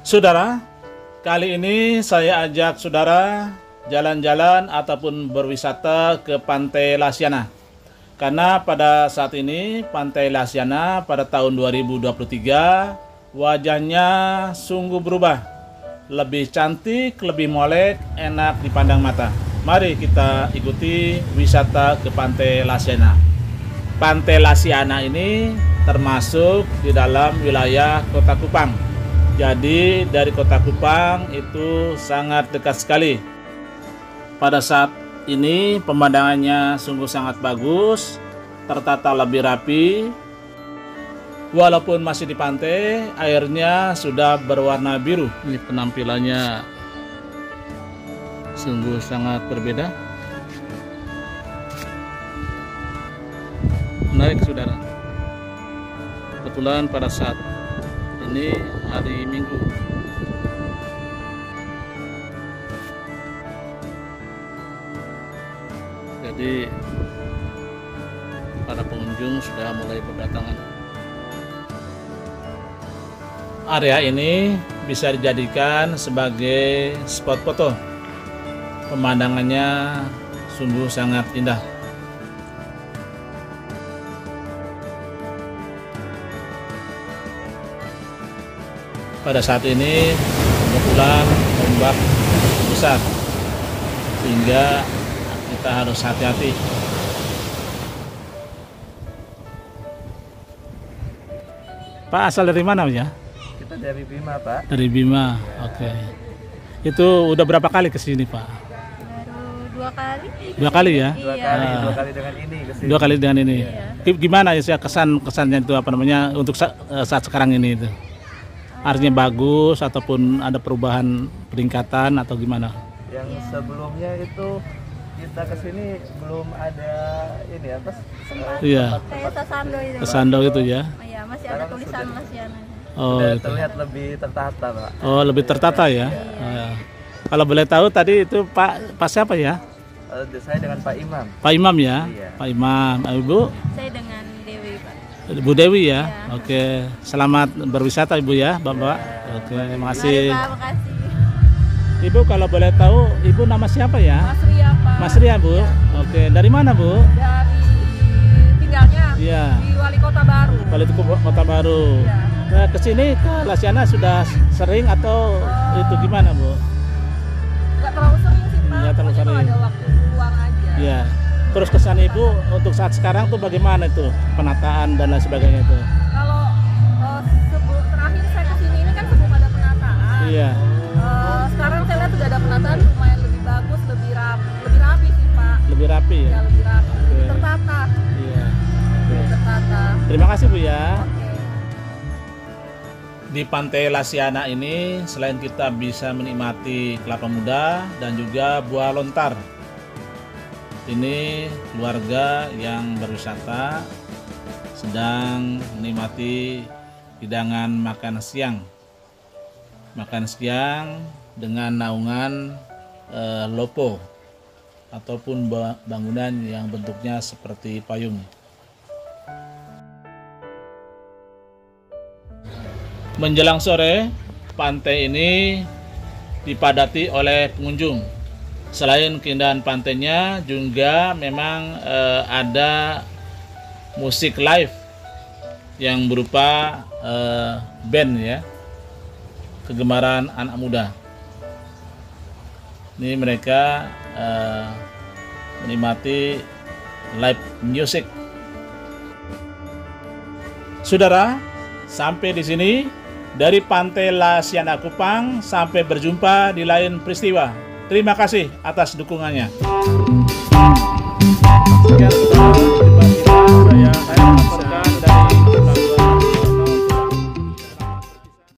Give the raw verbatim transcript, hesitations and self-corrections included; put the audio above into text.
Saudara, kali ini saya ajak saudara jalan-jalan ataupun berwisata ke Pantai Lasiana. Karena pada saat ini Pantai Lasiana pada tahun dua ribu dua puluh tiga wajahnya sungguh berubah. Lebih cantik, lebih molek, enak dipandang mata. Mari kita ikuti wisata ke Pantai Lasiana. Pantai Lasiana ini termasuk di dalam wilayah Kota Kupang. Jadi dari Kota Kupang itu sangat dekat sekali. Pada saat ini pemandangannya sungguh sangat bagus, tertata lebih rapi. Walaupun masih di pantai, airnya sudah berwarna biru. Ini penampilannya sungguh sangat berbeda. Menarik saudara. Kebetulan pada saat ini hari Minggu. Jadi para pengunjung sudah mulai berdatangan. Area ini bisa dijadikan sebagai spot foto. Pemandangannya sungguh sangat indah. Pada saat ini kebetulan ombak besar sehingga kita harus hati-hati. Pak, asal dari mana ya? Kita dari Bima, Pak. Dari Bima, ya. Oke. Itu udah berapa kali ke sini, Pak? Baru dua kali. Dua kali ya? Dua Iya. kali, Ah. dua kali dengan ini kesini. Dua kali dengan ini. Iya. Gimana ya kesan kesannya itu apa namanya untuk sa- saat sekarang ini itu? Artinya bagus ataupun ada perubahan peningkatan atau gimana? Yang Iya. sebelumnya itu kita kesini belum ada ini apa? Sempat Iya. kayak Sasando itu. Kesando gitu ya? Oh, iya, masih ada Sekarang tulisan sudah- Lasiana. Oh, Sudah gitu. terlihat lebih tertata, Pak. Oh, lebih tertata ya? Oh, ya. Kalau boleh tahu tadi itu Pak Pak siapa ya? Eh, saya dengan Pak Imam. Pak Imam ya? Iya. Pak Imam. Ah, Ibu? Saya dengan Dewi, Pak. Bu Dewi ya? Iya. Oke. Selamat berwisata Ibu ya, Bapak. Oke, terima kasih. Mari, Pak, makasih. Ibu kalau boleh tahu, Ibu nama siapa ya? Mas Ria, Pak. Mas Ria, Bu. Oke, dari mana, Bu? Dari tinggalnya Iya. di Wali Kota Baru. Kalau itu Kota Baru. Iya. Nah, ke sini ke Lasiana sudah sering atau Oh. itu gimana, Bu? Nggak terlalu sering sih, Pak. Nggak terlalu Pokoknya kalau sering. ada waktu luang aja. Iya. Terus kesan Ibu untuk saat sekarang tuh bagaimana itu? Penataan dan lain sebagainya itu. Kalau eh, sebelum terakhir saya kesini ini kan sebelum ada penataan. Iya. Eh, sekarang saya lihat sudah ada penataan lumayan lebih bagus, lebih rapi, lebih rapi sih, Pak. Lebih rapi Ya, ya. lebih rapi, lebih Oke. tertata, Iya. lebih tertata. Terima kasih Bu ya. Oke. Di Pantai Lasiana ini selain kita bisa menikmati kelapa muda dan juga buah lontar. Ini keluarga yang berwisata sedang menikmati hidangan makan siang. Makan siang dengan naungan eh, lopo ataupun ba- bangunan yang bentuknya seperti payung. Menjelang sore, pantai ini dipadati oleh pengunjung. Selain keindahan pantainya, juga memang eh, ada musik live yang berupa eh, band ya, kegemaran anak muda. Ini mereka eh, menikmati live music. Saudara, sampai di sini dari Pantai Lasiana Kupang, sampai berjumpa di lain peristiwa. Terima kasih atas dukungannya.